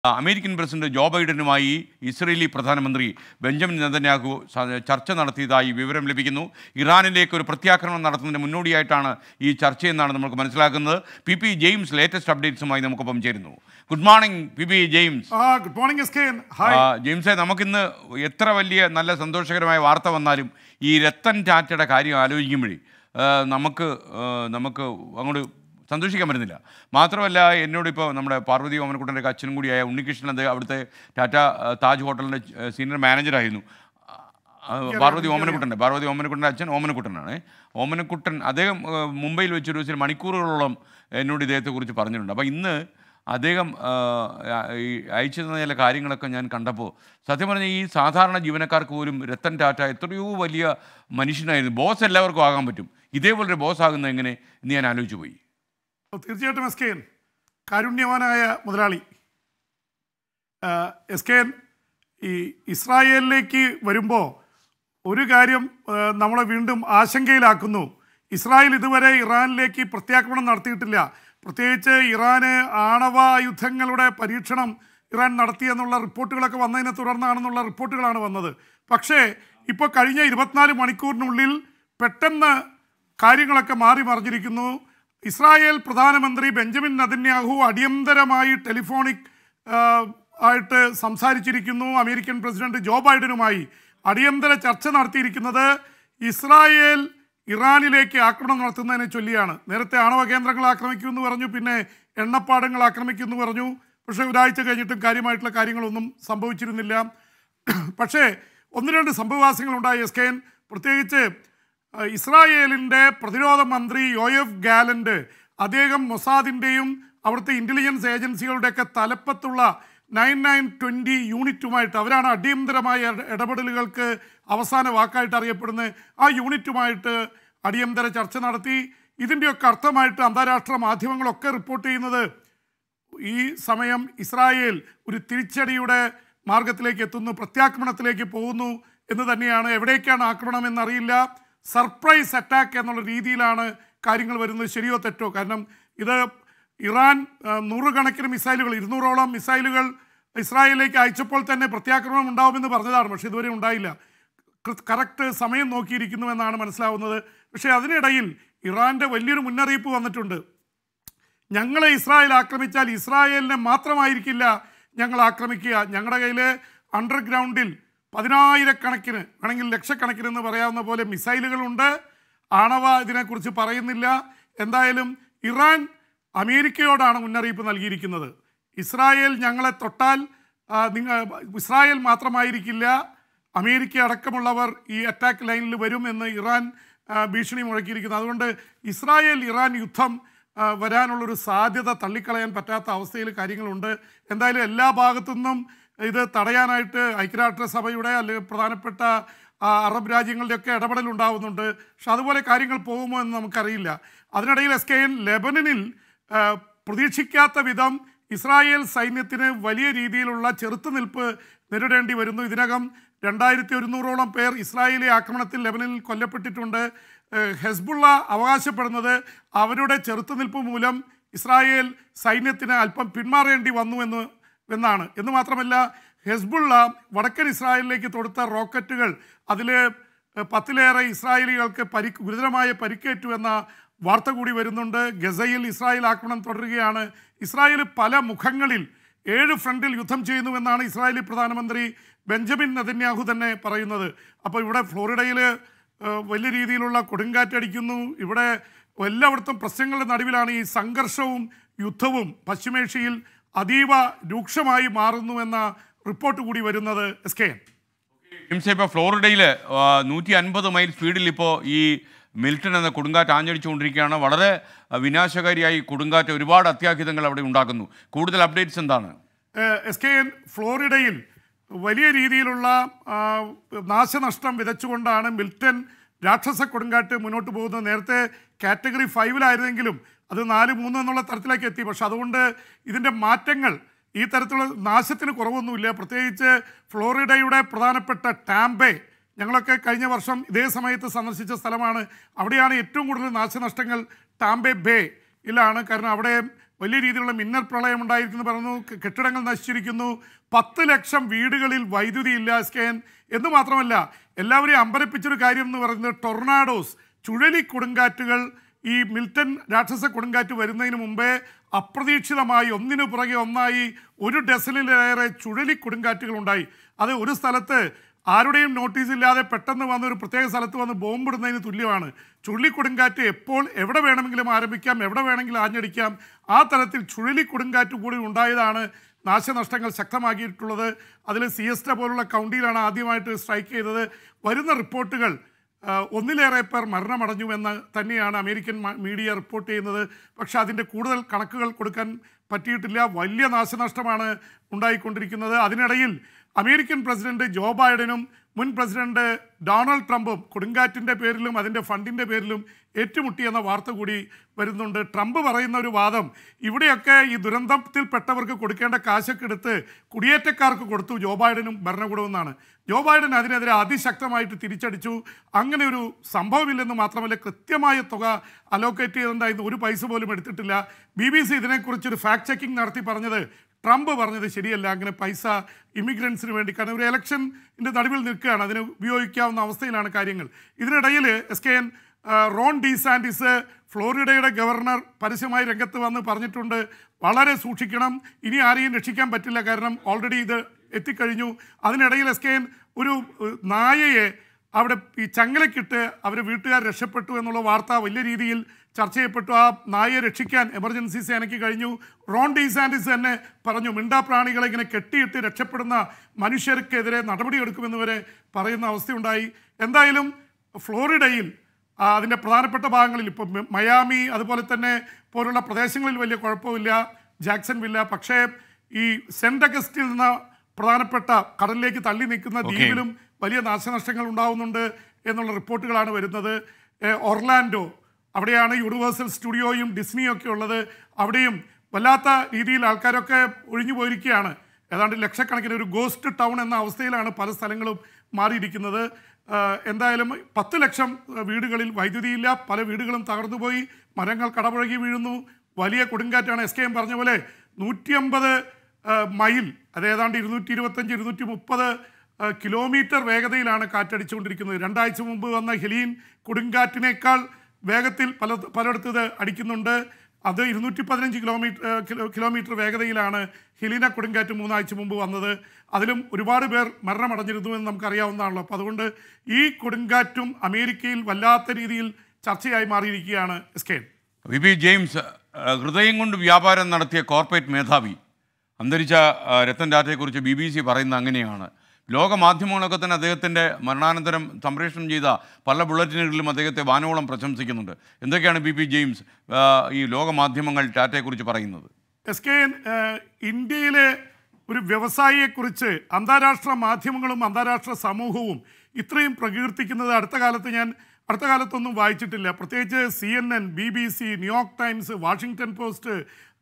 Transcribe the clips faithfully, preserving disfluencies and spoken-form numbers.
American president Joe ബൈഡനുമായി Israeli പ്രധാനമന്ത്രി Benjamin Netanyahu ചർച്ച നടത്തിയതായി വിവരം ലഭിക്കുന്നു. ഇറാനിലേക്ക് ഒരു പ്രത്യാക്രമണം നടത്തുന്നതിന് മുന്നോടിയായിട്ടാണ് ഈ ചർച്ചയെന്നാണ് നമുക്ക് മനസ്സിലാക്കുന്നത്. പി പി ജെയിംസ് ലേറ്റസ്റ്റ് അപ്ഡേറ്റ്സുമായി നമുക്കൊപ്പം ചേരുന്നു. Good morning P P James. Good morning ജെയിംസെ, നമുക്കിന്ന് എത്ര വലിയ നല്ല സന്തോഷകരമായ വാർത്ത വന്നാലും ഈ രത്തൻ ടാറ്റയുടെ കാര്യം ആലോചിക്കുമ്പോഴേ നമുക്ക് നമുക്ക് അങ്ങോട്ട് സന്തോഷിക്കാൻ പറ്റുന്നില്ല. മാത്രമല്ല, എന്നോടിപ്പോൾ നമ്മുടെ പാർവതി ഓമനക്കുട്ടൻ്റെ അച്ഛനും കൂടിയായ ഉണ്ണികൃഷ്ണൻ, അത് അവിടുത്തെ ടാറ്റ താജ് ഹോട്ടലിൻ്റെ സീനിയർ മാനേജറായിരുന്നു. പാർവതി ഓമനക്കുട്ടൻ്റെ പാർവതി ഓമനക്കുട്ടൻ്റെ അച്ഛൻ ഓമനക്കുട്ടനാണ്. ഓമനക്കുട്ടൻ അദ്ദേഹം മുംബൈയിൽ വെച്ചൊരു ദിവസം മണിക്കൂറുകളോളം എന്നോട് ഇദ്ദേഹത്തെക്കുറിച്ച് പറഞ്ഞിട്ടുണ്ട്. അപ്പോൾ ഇന്ന് അദ്ദേഹം ഈ അയച്ചു തന്ന ചില കാര്യങ്ങളൊക്കെ ഞാൻ കണ്ടപ്പോൾ സത്യം പറഞ്ഞാൽ ഈ സാധാരണ ജീവനക്കാർക്ക് പോലും രത്തൻ ടാറ്റ എത്രയോ വലിയ മനുഷ്യനായിരുന്നു. ബോസ് എല്ലാവർക്കും ആകാൻ പറ്റും, ഇതേപോലൊരു ബോസ് ആകുന്നത് എങ്ങനെ എന്ന് ഞാൻ ആലോചിച്ചു പോയി. തീർച്ചയായിട്ടും എസ് കെ എൻ കാരുണ്യവാനായ മുതലാളി. എസ് കെ എൻ ഈ ഇസ്രായേലിലേക്ക് വരുമ്പോൾ ഒരു കാര്യം നമ്മളെ വീണ്ടും ആശങ്കയിലാക്കുന്നു. ഇസ്രായേൽ ഇതുവരെ ഇറാനിലേക്ക് പ്രത്യാക്രമണം നടത്തിയിട്ടില്ല. പ്രത്യേകിച്ച് ഇറാന് ആണവായുധങ്ങളുടെ പരീക്ഷണം ഇറാൻ നടത്തിയെന്നുള്ള റിപ്പോർട്ടുകളൊക്കെ വന്നതിനെ തുടർന്നാണെന്നുള്ള റിപ്പോർട്ടുകളാണ് വന്നത്. പക്ഷേ ഇപ്പോൾ കഴിഞ്ഞ ഇരുപത്തിനാല് മണിക്കൂറിനുള്ളിൽ പെട്ടെന്ന് കാര്യങ്ങളൊക്കെ മാറി മറിഞ്ഞിരിക്കുന്നു. ഇസ്രായേൽ പ്രധാനമന്ത്രി ബെഞ്ചമിൻ നെതന്യാഹു അടിയന്തരമായി ടെലിഫോണിക് ആയിട്ട് സംസാരിച്ചിരിക്കുന്നു. അമേരിക്കൻ പ്രസിഡന്റ് ജോ ബൈഡനുമായി അടിയന്തര ചർച്ച നടത്തിയിരിക്കുന്നത് ഇസ്രായേൽ ഇറാനിലേക്ക് ആക്രമണം നടത്തുന്നതിനെ ചൊല്ലിയാണ്. നേരത്തെ ആണവ കേന്ദ്രങ്ങൾ ആക്രമിക്കുമെന്ന് പറഞ്ഞു, പിന്നെ എണ്ണപ്പാടങ്ങൾ ആക്രമിക്കുമെന്ന് പറഞ്ഞു. പക്ഷേ ഒരാഴ്ച കഴിഞ്ഞിട്ടും കാര്യമായിട്ടുള്ള കാര്യങ്ങളൊന്നും സംഭവിച്ചിരുന്നില്ല. പക്ഷേ ഒന്ന് രണ്ട് സംഭവവാസങ്ങളുണ്ടായി എസ് കെ എൻ. പ്രത്യേകിച്ച് ഇസ്രായേലിൻ്റെ പ്രതിരോധ മന്ത്രി യോയഫ് ഗാലന്റ്, അദ്ദേഹം മൊസാദിൻ്റെയും അവിടുത്തെ ഇൻ്റലിജൻസ് ഏജൻസികളുടെയൊക്കെ തലപ്പത്തുള്ള നയൻ നയൻ ട്വൻറ്റി യൂണിറ്റുമായിട്ട്, അവരാണ് അടിയന്തരമായ ഇടപെടലുകൾക്ക് അവസാന വാക്കായിട്ട് അറിയപ്പെടുന്നത്, ആ യൂണിറ്റുമായിട്ട് അടിയന്തര ചർച്ച നടത്തി. ഇതിൻ്റെയൊക്കെ അർത്ഥമായിട്ട് അന്താരാഷ്ട്ര മാധ്യമങ്ങളൊക്കെ റിപ്പോർട്ട് ചെയ്യുന്നത് ഈ സമയം ഇസ്രായേൽ ഒരു തിരിച്ചടിയുടെ മാർഗത്തിലേക്ക് എത്തുന്നു, പ്രത്യാക്രമണത്തിലേക്ക് പോകുന്നു എന്ന് തന്നെയാണ്. എവിടേക്കാണ് ആക്രമണം എന്നറിയില്ല. സർപ്രൈസ് അറ്റാക്ക് എന്നുള്ള രീതിയിലാണ് കാര്യങ്ങൾ വരുന്നത്. ശരിയോ തെറ്റോ? കാരണം ഇത് ഇറാൻ നൂറുകണക്കിന് മിസൈലുകൾ, ഇരുന്നൂറോളം മിസൈലുകൾ ഇസ്രായേലിലേക്ക് അയച്ചപ്പോൾ തന്നെ പ്രത്യാക്രമണം ഉണ്ടാവുമെന്ന് പറഞ്ഞതാണ്. പക്ഷേ ഇതുവരെ ഉണ്ടായില്ല. കറക്റ്റ് സമയം നോക്കിയിരിക്കുന്നു എന്നാണ് മനസ്സിലാവുന്നത്. പക്ഷേ അതിനിടയിൽ ഇറാൻ്റെ വലിയൊരു മുന്നറിയിപ്പ് വന്നിട്ടുണ്ട്. ഞങ്ങളെ ഇസ്രായേൽ ആക്രമിച്ചാൽ ഇസ്രായേലിനെ മാത്രമായിരിക്കില്ല ഞങ്ങൾ ആക്രമിക്കുക. ഞങ്ങളുടെ കയ്യിൽ അണ്ടർഗ്രൗണ്ടിൽ പതിനായിരക്കണക്കിന്, ആണെങ്കിൽ ലക്ഷക്കണക്കിന് എന്ന് പറയാവുന്ന പോലെ മിസൈലുകളുണ്ട്. ആണവ ഇതിനെക്കുറിച്ച് പറയുന്നില്ല. എന്തായാലും ഇറാൻ അമേരിക്കയോടാണ് മുന്നറിയിപ്പ് നൽകിയിരിക്കുന്നത്. ഇസ്രായേൽ ഞങ്ങളെ തൊട്ടാൽ നിങ്ങൾ ഇസ്രായേൽ മാത്രമായിരിക്കില്ല, അമേരിക്ക അടക്കമുള്ളവർ ഈ അറ്റാക്ക് ലൈനിൽ വരും എന്ന് ഇറാൻ ഭീഷണി മുഴക്കിയിരിക്കുന്നു. അതുകൊണ്ട് ഇസ്രായേൽ ഇറാൻ യുദ്ധം വരാനുള്ളൊരു സാധ്യത തള്ളിക്കളയാൻ പറ്റാത്ത അവസ്ഥയിൽ കാര്യങ്ങളുണ്ട്. എന്തായാലും എല്ലാ ഭാഗത്തു നിന്നും ഇത് തടയാനായിട്ട് ഐക്യരാഷ്ട്രസഭയുടെ അല്ലെങ്കിൽ പ്രധാനപ്പെട്ട അറബ് രാജ്യങ്ങളുടെയൊക്കെ ഇടപെടൽ ഉണ്ടാകുന്നുണ്ട്. പക്ഷെ അതുപോലെ കാര്യങ്ങൾ പോകുമോ എന്ന് നമുക്കറിയില്ല. അതിനിടയിൽ എസ് കെ എൻ ലെബനനിൽ പ്രതീക്ഷിക്കാത്ത വിധം ഇസ്രായേൽ സൈന്യത്തിന് വലിയ രീതിയിലുള്ള ചെറുത്തുനിൽപ്പ് നേരിടേണ്ടി വരുന്നു. ഇതിനകം രണ്ടായിരത്തി ഒരുന്നൂറോളം പേർ ഇസ്രായേലി ആക്രമണത്തിൽ ലെബനനിൽ കൊല്ലപ്പെട്ടിട്ടുണ്ട്. ഹെസ്ബുള്ള അവകാശപ്പെടുന്നത് അവരുടെ ചെറുത്തുനിൽപ്പ് മൂലം ഇസ്രായേൽ സൈന്യത്തിന് അല്പം പിന്മാറേണ്ടി വന്നു എന്ന് എന്നാണ്. എന്ന് മാത്രമല്ല, ഹെസ്ബുള്ള വടക്കൻ ഇസ്രായേലിലേക്ക് തൊടുത്ത റോക്കറ്റുകൾ, അതിൽ പത്തിലേറെ ഇസ്രായേലികൾക്ക് പരി ഗുരുതരമായ പരിക്കേറ്റു എന്ന വാർത്ത കൂടി വരുന്നുണ്ട്. ഗസയിൽ ഇസ്രായേൽ ആക്രമണം തുടരുകയാണ്. ഇസ്രായേൽ പല മുഖങ്ങളിൽ ഏഴ് ഫ്രണ്ടിൽ യുദ്ധം ചെയ്യുന്നുവെന്നാണ് ഇസ്രായേലി പ്രധാനമന്ത്രി ബെഞ്ചമിൻ നെതന്യാഹു തന്നെ പറയുന്നത്. അപ്പോൾ ഇവിടെ ഫ്ലോറിഡയിൽ വലിയ രീതിയിലുള്ള കൊടുങ്കാറ്റടിക്കുന്നു. ഇവിടെ എല്ലായിടത്തും പ്രശ്നങ്ങളുടെ നടുവിലാണ് ഈ സംഘർഷവും യുദ്ധവും പശ്ചിമേഷ്യയിൽ അതീവ രൂക്ഷമായി മാറുന്നു എന്ന റിപ്പോർട്ട് കൂടി വരുന്നത് എസ് കെ എൻ. ഇപ്പോൾ ഫ്ലോറിഡയിൽ നൂറ്റി അൻപത് മൈൽ സ്പീഡിൽ ഇപ്പോൾ ഈ മിൽട്ടൺ എന്ന കൊടുങ്കാറ്റ് ആഞ്ഞടിച്ചുകൊണ്ടിരിക്കുകയാണ്. വളരെ വിനാശകാരിയായി കൊടുങ്കാറ്റ് ഒരുപാട് അത്യാഹിതങ്ങൾ അവിടെ ഉണ്ടാക്കുന്നു. കൂടുതൽ അപ്ഡേറ്റ്സ് എന്താണ് എസ് കെ എൻ? ഫ്ലോറിഡയിൽ വലിയ രീതിയിലുള്ള നാശനഷ്ടം വിതച്ചുകൊണ്ടാണ് മിൽട്ടൺ രാക്ഷസ കൊടുങ്കാറ്റ് മുന്നോട്ട് പോകുന്നത്. നേരത്തെ കാറ്റഗറി ഫൈവിലായിരുന്നെങ്കിലും അത് നാല് മൂന്ന് എന്നുള്ള തരത്തിലേക്ക് എത്തി. പക്ഷെ അതുകൊണ്ട് ഇതിൻ്റെ മാറ്റങ്ങൾ, ഈ തരത്തിലുള്ള നാശത്തിന് കുറവൊന്നുമില്ല. പ്രത്യേകിച്ച് ഫ്ലോറിഡയുടെ പ്രധാനപ്പെട്ട ടാംബെ, ഞങ്ങളൊക്കെ കഴിഞ്ഞ വർഷം ഇതേ സമയത്ത് സന്ദർശിച്ച സ്ഥലമാണ്. അവിടെയാണ് ഏറ്റവും കൂടുതൽ നാശനഷ്ടങ്ങൾ ടാംബെ ബേ ഇലാണ്. കാരണം അവിടെ വലിയ രീതിയിലുള്ള മിന്നൽ പ്രളയം ഉണ്ടായിരിക്കുന്നു പറയുന്നു, കെട്ടിടങ്ങൾ നശിച്ചിരിക്കുന്നു, പത്ത് ലക്ഷം വീടുകളിൽ വൈദ്യുതി ഇല്ല എസ് കെ എൻ എന്ന് മാത്രമല്ല എല്ലാവരെയും അമ്പരപ്പിച്ചൊരു കാര്യം എന്ന് പറയുന്നത് ടൊർണാഡോസ്, ചുഴലി കൊടുങ്കാറ്റുകൾ. ഈ മിൽട്ടൺ രാക്ഷസ കൊടുങ്കാറ്റ് വരുന്നതിന് മുമ്പേ അപ്രതീക്ഷിതമായി ഒന്നിനു പുറകെ ഒന്നായി ഒരു ഡസനിലേറെ ചുഴലി കൊടുങ്കാറ്റുകൾ ഉണ്ടായി. അത് ഒരു സ്ഥലത്ത് ആരുടെയും നോട്ടീസ് ഇല്ലാതെ പെട്ടെന്ന് വന്ന് ഒരു പ്രത്യേക സ്ഥലത്ത് വന്ന് ബോംബിടുന്നതിന് തുല്യമാണ്. ചുഴലിക്കൊടുങ്കാറ്റ് എപ്പോൾ എവിടെ വേണമെങ്കിലും ആരംഭിക്കാം, എവിടെ വേണമെങ്കിലും ആഞ്ഞടിക്കാം. ആ തരത്തിൽ ചുഴലിക്കൊടുങ്കാറ്റ് കൂടി ഉണ്ടായതാണ് നാശനഷ്ടങ്ങൾ ശക്തമാക്കിയിട്ടുള്ളത്. അതിൽ സിയസ്റ്റ പോലുള്ള കൗണ്ടിയിലാണ് ആദ്യമായിട്ട് സ്ട്രൈക്ക് ചെയ്തത്. വരുന്ന റിപ്പോർട്ടുകൾ ഒന്നിലേറെ പേർ മരണമടഞ്ഞുവെന്ന് തന്നെയാണ് അമേരിക്കൻ മീഡിയ റിപ്പോർട്ട് ചെയ്യുന്നത്. പക്ഷേ അതിൻ്റെ കൂടുതൽ കണക്കുകൾ കൊടുക്കാൻ പറ്റിയിട്ടില്ല. വലിയ നാശനഷ്ടമാണ് ഉണ്ടായിക്കൊണ്ടിരിക്കുന്നത്. അതിനിടയിൽ അമേരിക്കൻ പ്രസിഡന്റ് ജോ ബൈഡനും മുൻ പ്രസിഡന്റ് ഡൊണാൾഡ് ട്രംപും കൊടുങ്കാറ്റിൻ്റെ പേരിലും അതിൻ്റെ ഫണ്ടിൻ്റെ പേരിലും ഏറ്റുമുട്ടിയെന്ന വാർത്ത കൂടി വരുന്നുണ്ട്. ട്രംപ് പറയുന്ന ഒരു വാദം, ഇവിടെയൊക്കെ ഈ ദുരന്തത്തിൽപ്പെട്ടവർക്ക് കൊടുക്കേണ്ട കാശൊക്കെ എടുത്ത് കുടിയേറ്റക്കാർക്ക് കൊടുത്തു ജോ ബൈഡനും ഭരണകൂടവും എന്നാണ്. ജോ ബൈഡൻ അതിനെതിരെ അതിശക്തമായിട്ട് തിരിച്ചടിച്ചു. അങ്ങനെ ഒരു സംഭവമില്ലെന്ന് മാത്രമല്ല, കൃത്യമായ തുക അലോക്കേറ്റ് ചെയ്തിട്ടുണ്ടായിരുന്നു, ഒരു പൈസ പോലും എടുത്തിട്ടില്ല. ബി ബി സി ഇതിനെക്കുറിച്ചൊരു ഫാക്ട് ചെക്കിംഗ് നടത്തി പറഞ്ഞത് ട്രംപ് പറഞ്ഞത് ശരിയല്ല, അങ്ങനെ പൈസ ഇമിഗ്രൻസിന് വേണ്ടി, കാരണം ഒരു ഇലക്ഷൻ്റെ നടുവിൽ നിൽക്കുകയാണ്, അതിന് ഉപയോഗിക്കാവുന്ന അവസ്ഥയിലാണ് കാര്യങ്ങൾ. ഇതിനിടയിൽ S K N Ron DeSantis ഫ്ലോറിഡയുടെ ഗവർണർ പരസ്യമായി രംഗത്ത് വന്ന് പറഞ്ഞിട്ടുണ്ട്, വളരെ സൂക്ഷിക്കണം, ഇനി ആരെയും രക്ഷിക്കാൻ പറ്റില്ല, കാരണം ഓൾറെഡി ഇത് എത്തിക്കഴിഞ്ഞു. അതിനിടയിൽ എസ് കെ എൻ ഒരു നായയെ അവിടെ ഈ ചങ്ങലക്കിട്ട് അവരെ വീട്ടുകാർ രക്ഷപ്പെട്ടു എന്നുള്ള വാർത്ത വലിയ രീതിയിൽ ചർച്ച ചെയ്യപ്പെട്ടു. ആ നായയെ രക്ഷിക്കാൻ എമർജൻസി സേനയ്ക്ക് കഴിഞ്ഞു. റോൺ ഡി സാൻഡിസ് തന്നെ പറഞ്ഞു, മിണ്ടാപ്രാണികളെ ഇങ്ങനെ കെട്ടിയിട്ട് രക്ഷപ്പെടുന്ന മനുഷ്യർക്കെതിരെ നടപടിയെടുക്കുമെന്ന് വരെ പറയുന്ന അവസ്ഥയുണ്ടായി. എന്തായാലും ഫ്ലോറിഡയിൽ അതിൻ്റെ പ്രധാനപ്പെട്ട ഭാഗങ്ങളിൽ ഇപ്പോൾ മയാമി അതുപോലെ തന്നെ പോലുള്ള പ്രദേശങ്ങളിൽ വലിയ കുഴപ്പമില്ല, ജാക്സൺ വില്ല, പക്ഷേ ഈ സെൻറ്റ് അഗസ്റ്റിൽ നിന്ന് പ്രധാനപ്പെട്ട കടലിലേക്ക് തള്ളി നിൽക്കുന്ന ദ്വീപിലും വലിയ നാശനഷ്ടങ്ങൾ ഉണ്ടാവുന്നുണ്ട് എന്നുള്ള റിപ്പോർട്ടുകളാണ് വരുന്നത്. ഒർലാൻഡോ, അവിടെയാണ് യൂണിവേഴ്സൽ സ്റ്റുഡിയോയും ഡിസ്നിയും ഒക്കെ ഉള്ളത്, അവിടെയും വല്ലാത്ത രീതിയിൽ ആൾക്കാരൊക്കെ ഒഴിഞ്ഞു പോയിരിക്കുകയാണ്. ഏതാണ്ട് ലക്ഷക്കണക്കിന് ഒരു ഗോസ്റ്റ് ടൗൺ എന്ന അവസ്ഥയിലാണ് പല സ്ഥലങ്ങളും മാറിയിരിക്കുന്നത്. എന്തായാലും പത്ത് ലക്ഷം വീടുകളിൽ വൈദ്യുതിയില്ല, പല വീടുകളും തകർന്നുപോയി, മരങ്ങൾ കടപുഴകി വീഴുന്നു, വലിയ കൊടുങ്കാറ്റാണ്. എസ് കെ എം പറഞ്ഞ പോലെ നൂറ്റി അമ്പത് മൈൽ, അത് ഏതാണ്ട് ഇരുന്നൂറ്റി ഇരുപത്തഞ്ച് ഇരുന്നൂറ്റി മുപ്പത് കിലോമീറ്റർ വേഗതയിലാണ് കാറ്റടിച്ചുകൊണ്ടിരിക്കുന്നത്. രണ്ടാഴ്ച മുമ്പ് വന്ന ഹെലീൻ കൊടുങ്കാറ്റിനേക്കാൾ വേഗത്തിൽ പല പലയിടത്ത് അടിക്കുന്നുണ്ട്. അത് ഇരുന്നൂറ്റി പതിനഞ്ച് കിലോമീറ്റർ കിലോമീറ്റർ വേഗതയിലാണ് ഹെലീന കൊടുങ്കാറ്റ് മൂന്നാഴ്ച മുമ്പ് വന്നത്. അതിലും ഒരുപാട് പേർ മരണമടഞ്ഞിരുന്നു എന്ന് നമുക്കറിയാവുന്നതാണല്ലോ. അപ്പോൾ അതുകൊണ്ട് ഈ കൊടുങ്കാറ്റും അമേരിക്കയിൽ വല്ലാത്ത രീതിയിൽ ചർച്ചയായി മാറിയിരിക്കുകയാണ്. S K V P James, ഹൃദയം കൊണ്ട് വ്യാപാരം നടത്തിയ കോർപ്പറേറ്റ് മേധാവി അന്തരിച്ച രത്തൻ ടാറ്റയെക്കുറിച്ച് ബി ബി സി പറയുന്നത് അങ്ങനെയാണ്. ലോക മാധ്യമങ്ങളൊക്കെ തന്നെ അദ്ദേഹത്തിൻ്റെ മരണാനന്തരം സംപ്രേഷണം ചെയ്ത പല ബുള്ളറ്റിനുകളിലും അദ്ദേഹത്തെ വാനോളം പ്രശംസിക്കുന്നുണ്ട്. എന്തൊക്കെയാണ് ബി പി ജെയിംസ് ഈ ലോക മാധ്യമങ്ങൾ ടാറ്റയെക്കുറിച്ച് പറയുന്നത്? എസ് കെ എൻ, ഇന്ത്യയിലെ ഒരു വ്യവസായിയെക്കുറിച്ച് അന്താരാഷ്ട്ര മാധ്യമങ്ങളും അന്താരാഷ്ട്ര സമൂഹവും ഇത്രയും പ്രകീർത്തിക്കുന്നത് അടുത്ത കാലത്ത് ഞാൻ അടുത്ത കാലത്തൊന്നും വായിച്ചിട്ടില്ല. പ്രത്യേകിച്ച് C N N, B B C, New York Times, Washington Post,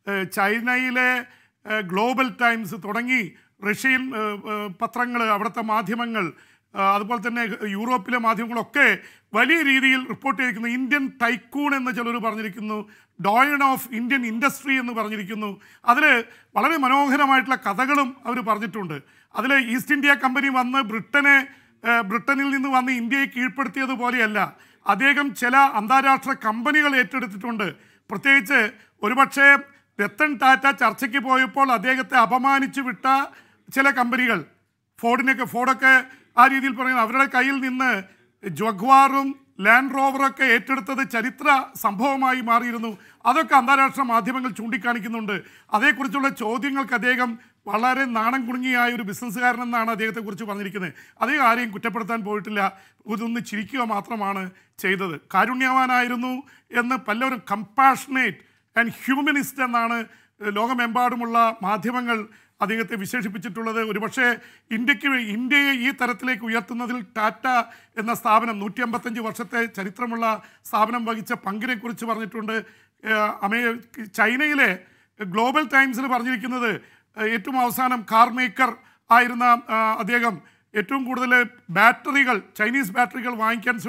ചൈനയിലെ ഗ്ലോബൽ ടൈംസ് തുടങ്ങി റഷ്യൻ പത്രങ്ങൾ, അവിടുത്തെ മാധ്യമങ്ങൾ, അതുപോലെ തന്നെ യൂറോപ്പിലെ മാധ്യമങ്ങളൊക്കെ വലിയ രീതിയിൽ റിപ്പോർട്ട് ചെയ്തിരിക്കുന്നു. ഇന്ത്യൻ ടൈക്കൂൺ എന്ന് ചിലർ പറഞ്ഞിരിക്കുന്നു, ഡോയൺ ഓഫ് ഇന്ത്യൻ ഇൻഡസ്ട്രി എന്ന് പറഞ്ഞിരിക്കുന്നു. അതിൽ വളരെ മനോഹരമായിട്ടുള്ള കഥകളും അവർ പറഞ്ഞിട്ടുണ്ട്. അതിൽ ഈസ്റ്റ് ഇന്ത്യ കമ്പനി വന്ന് ബ്രിട്ടനെ ബ്രിട്ടനിൽ നിന്ന് വന്ന് ഇന്ത്യയെ കീഴ്പ്പെടുത്തിയതുപോലെയല്ല, അദ്ദേഹം ചില അന്താരാഷ്ട്ര കമ്പനികൾ ഏറ്റെടുത്തിട്ടുണ്ട്. പ്രത്യേകിച്ച് ഒരുപക്ഷെ രത്തൻ ടാറ്റ ചർച്ചയ്ക്ക് പോയപ്പോൾ അദ്ദേഹത്തെ അപമാനിച്ചു വിട്ട ചില കമ്പനികൾ, ഫോർഡിനൊക്കെ ഫോർഡൊക്കെ ആ രീതിയിൽ പറയുന്നത്, അവരുടെ കയ്യിൽ നിന്ന് ജഗ്വാറും ലാൻഡ് റോവറൊക്കെ ഏറ്റെടുത്തത് ചരിത്ര സംഭവമായി മാറിയിരുന്നു. അതൊക്കെ അന്താരാഷ്ട്ര മാധ്യമങ്ങൾ ചൂണ്ടിക്കാണിക്കുന്നുണ്ട്. അതേക്കുറിച്ചുള്ള ചോദ്യങ്ങൾക്ക് അദ്ദേഹം വളരെ നാണം കുണുങ്ങിയായ ഒരു ബിസിനസ്സുകാരനെന്നാണ് അദ്ദേഹത്തെക്കുറിച്ച് പറഞ്ഞിരിക്കുന്നത്. അദ്ദേഹം ആരെയും കുറ്റപ്പെടുത്താൻ പോയിട്ടില്ല, ഇതൊന്ന് ചിരിക്കുക മാത്രമാണ് ചെയ്തത്. കാരുണ്യവാനായിരുന്നു എന്ന് പലരും, കമ്പാഷനേറ്റ് ആൻഡ് ഹ്യൂമനിസ്റ്റ് എന്നാണ് ലോകമെമ്പാടുമുള്ള മാധ്യമങ്ങൾ അദ്ദേഹത്തെ വിശേഷിപ്പിച്ചിട്ടുള്ളത്. ഒരുപക്ഷെ ഇന്ത്യക്ക് ഇന്ത്യയെ ഈ തരത്തിലേക്ക് ഉയർത്തുന്നതിൽ ടാറ്റ എന്ന സ്ഥാപനം നൂറ്റി അമ്പത്തഞ്ച് വർഷത്തെ ചരിത്രമുള്ള സ്ഥാപനം വഹിച്ച പങ്കിനെക്കുറിച്ച് പറഞ്ഞിട്ടുണ്ട്. അമേ ചൈനയിലെ ഗ്ലോബൽ ടൈംസിൽ പറഞ്ഞിരിക്കുന്നത്, ഏറ്റവും അവസാനം കാർ മേക്കർ ആയിരുന്ന അദ്ദേഹം ഏറ്റവും കൂടുതൽ ബാറ്ററികൾ, ചൈനീസ് ബാറ്ററികൾ വാങ്ങിക്കാൻ ശ്രമി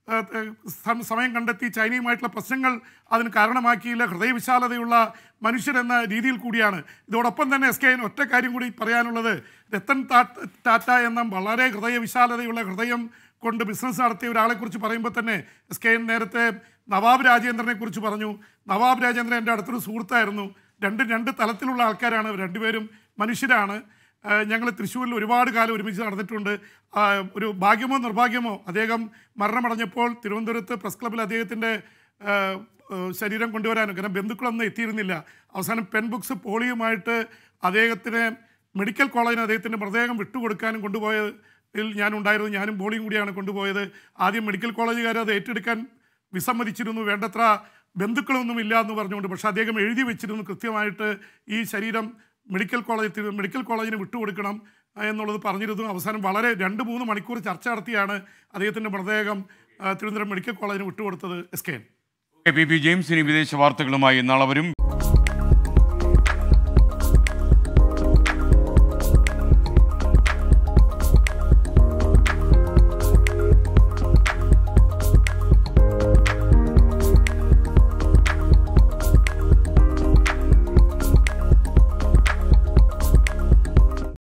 സമയം കണ്ടെത്തി ചൈനയുമായിട്ടുള്ള പ്രശ്നങ്ങൾ അതിന് കാരണമാക്കിയില്ല. ഹൃദയവിശാലതയുള്ള മനുഷ്യരെന്ന രീതിയിൽ കൂടിയാണ്. ഇതോടൊപ്പം തന്നെ എസ് കെ ഒറ്റ കാര്യം കൂടി പറയാനുള്ളത്, രത്തൻ ടാറ്റ എന്ന വളരെ ഹൃദയവിശാലതയുള്ള ഹൃദയം കൊണ്ട് ബിസിനസ് നടത്തിയ ഒരാളെക്കുറിച്ച് പറയുമ്പോൾ തന്നെ എസ് കെ നേരത്തെ നവാബ് രാജേന്ദ്രനെ കുറിച്ച് പറഞ്ഞു. നവാബ് രാജേന്ദ്രൻ എൻ്റെ അടുത്തൊരു സുഹൃത്തായിരുന്നു. രണ്ട് രണ്ട് തലത്തിലുള്ള ആൾക്കാരാണ്, രണ്ടുപേരും മനുഷ്യരാണ്. ഞങ്ങൾ തൃശ്ശൂരിൽ ഒരുപാട് കാലം ഒരുമിച്ച് നടന്നിട്ടുണ്ട്. ഒരു ഭാഗ്യമോ നിർഭാഗ്യമോ അദ്ദേഹം മരണമടഞ്ഞപ്പോൾ തിരുവനന്തപുരത്ത് പ്രസ് ക്ലബ്ബിൽ അദ്ദേഹത്തിൻ്റെ ശരീരം കൊണ്ടുവരാനും കാരണം ബന്ധുക്കളൊന്നും എത്തിയിരുന്നില്ല. അവസാനം പെൻ ബുക്സ് പോളിയുമായിട്ട് അദ്ദേഹത്തിന് മെഡിക്കൽ കോളേജിന് അദ്ദേഹത്തിൻ്റെ മൃതദേഹം വിട്ടുകൊടുക്കാനും കൊണ്ടുപോയതിൽ ഞാനുണ്ടായിരുന്നു. ഞാനും പോളിയും കൂടിയാണ് കൊണ്ടുപോയത്. ആദ്യം മെഡിക്കൽ കോളേജുകാർ അത് ഏറ്റെടുക്കാൻ വിസമ്മതിച്ചിരുന്നു, വേണ്ടത്ര ബന്ധുക്കളൊന്നും ഇല്ല എന്ന് പറഞ്ഞുകൊണ്ട്. പക്ഷേ അദ്ദേഹം എഴുതി വെച്ചിരുന്നു കൃത്യമായിട്ട് ഈ ശരീരം മെഡിക്കൽ കോളേജ് മെഡിക്കൽ കോളേജിന് വിട്ടുകൊടുക്കണം എന്നുള്ളത് പറഞ്ഞിരുന്നു. അവസാനം വളരെ രണ്ട് മൂന്ന് മണിക്കൂർ ചർച്ച നടത്തിയാണ് അദ്ദേഹത്തിൻ്റെ മൃതദേഹം തിരുവനന്തപുരം മെഡിക്കൽ കോളേജിന് വിട്ടുകൊടുത്തത്. S K P P James ഇനി വിദേശ വാർത്തകളുമായി നാളെ വരും.